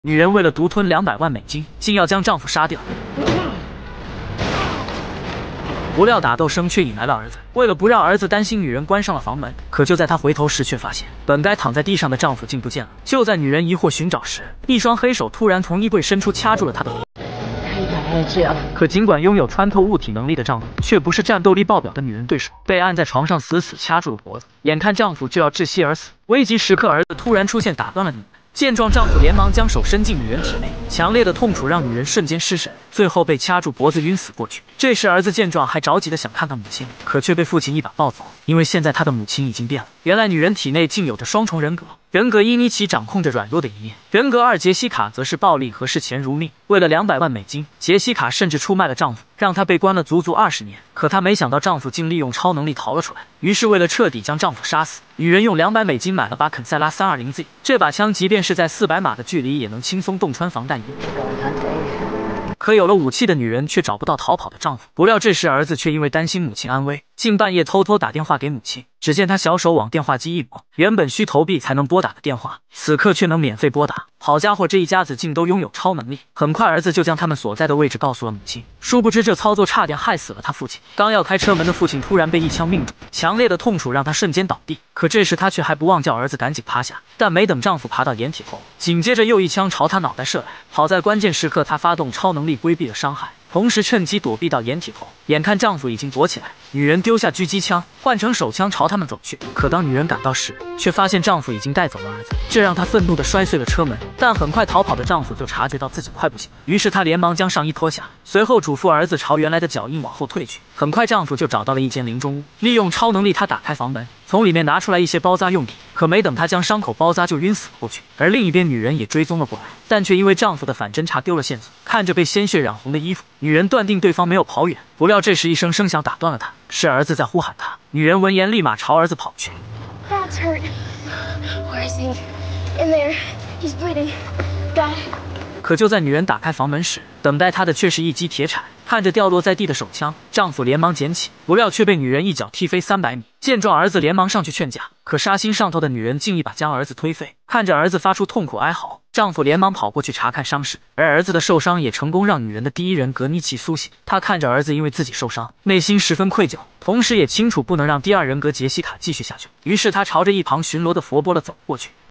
女人为了独吞200万美金，竟要将丈夫杀掉。不料打斗声却引来了儿子，为了不让儿子担心，女人关上了房门。可就在她回头时，却发现本该躺在地上的丈夫竟不见了。就在女人疑惑寻找时，一双黑手突然从衣柜伸出，掐住了她的脖。可尽管拥有穿透物体能力的丈夫，却不是战斗力爆表的女人对手，被按在床上死死掐住了脖子。眼看丈夫就要窒息而死，危急时刻，儿子突然出现，打断了女人。见状，丈夫连忙将手伸进女人体内，强烈的痛楚让女人瞬间失神，最后被掐住脖子晕死过去。这时，儿子见状还着急的想看看母亲，可却被父亲一把抱走，因为现在他的母亲已经变了。原来女人体内竟有着双重人格，人格一妮奇掌控着软弱的一面，人格2杰西卡则是暴力和视钱如命。为了200万美金，杰西卡甚至出卖了丈夫，让她被关了足足20年。可她没想到丈夫竟利用超能力逃了出来，于是为了彻底将丈夫杀死，女人用200美金买了把肯塞拉 320Z， 这把枪即便是在400码的距离也能轻松洞穿防弹衣。可有了武器的女人却找不到逃跑的丈夫，不料这时儿子却因为担心母亲安危，竟半夜偷偷打电话给母亲。只见他小手往电话机一抹，原本需投币才能拨打的电话，此刻却能免费拨打。好家伙，这一家子竟都拥有超能力！很快，儿子就将他们所在的位置告诉了母亲。殊不知这操作差点害死了他父亲。刚要开车门的父亲突然被一枪命中，强烈的痛楚让他瞬间倒地。可这时他却还不忘叫儿子赶紧趴下，但没等丈夫爬到掩体后，紧接着又一枪朝他脑袋射来。好在关键时刻他发动超能力规避了伤害，同时趁机躲避到掩体后。眼看丈夫已经躲起来，女人丢下狙击枪，换成手枪朝他们走去。可当女人赶到时，却发现丈夫已经带走了儿子，这让她愤怒地摔碎了车门。但很快逃跑的丈夫就察觉到自己快不行，于是他连忙将上衣脱下，随后嘱咐儿子朝原来的脚印往后退去。很快丈夫就找到了一间临终屋，利用超能力他打开房门，从里面拿出来一些包扎用品。可没等他将伤口包扎，就晕死了过去。而另一边女人也追踪了过来，但却因为丈夫的反侦查丢了线索。看着被鲜血染红的衣服，女人断定对方没有跑远。不料这时一声声响打断了她，是儿子在呼喊她。女人闻言立马朝儿子跑去。 Dad's hurt. Where is he? In there. He's bleeding. Dad. 可就在女人打开房门时，等待她的却是一击铁铲。看着掉落在地的手枪，丈夫连忙捡起，不料却被女人一脚踢飞300米。见状，儿子连忙上去劝架，可杀心上头的女人竟一把将儿子推飞。看着儿子发出痛苦哀嚎，丈夫连忙跑过去查看伤势，而儿子的受伤也成功让女人的第一人格妮奇苏醒。她看着儿子因为自己受伤，内心十分愧疚，同时也清楚不能让第二人格杰西卡继续下去，于是她朝着一旁巡逻的佛波勒走过去。